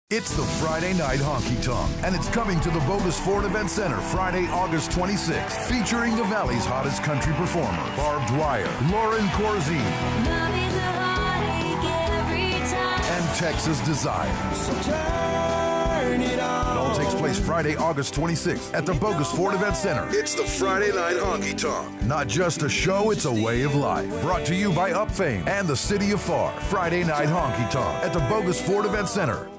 It's the Friday Night Honky Tonk, and it's coming to the Boggus Ford Events Center Friday, August 26th, featuring the Valley's hottest country performer, Barb Dwyer, Lauren Corzine, and Texas Desire. So turn it on. It all takes place Friday, August 26th at the Boggus Ford Events Center. It's the Friday Night Honky Tonk. Not just a show, it's a way of life. Brought to you by Upfame and the City of Far. Friday Night Honky Tonk at the Boggus Ford Events Center.